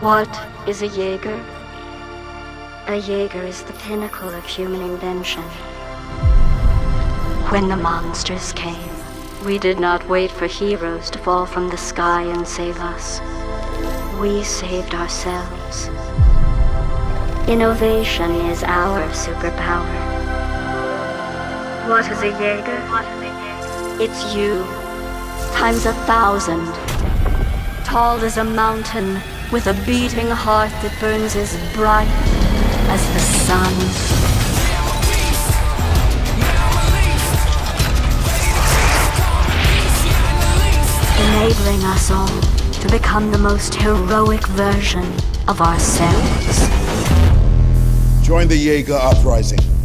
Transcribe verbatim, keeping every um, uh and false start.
What is a Jaeger? A Jaeger is the pinnacle of human invention. When the monsters came, we did not wait for heroes to fall from the sky and save us. We saved ourselves. Innovation is our superpower. What is a Jaeger? It's you, times a thousand. Tall as a mountain, with a beating heart that burns as bright as the sun. Enabling us all to become the most heroic version of ourselves. Join the Jaeger Uprising.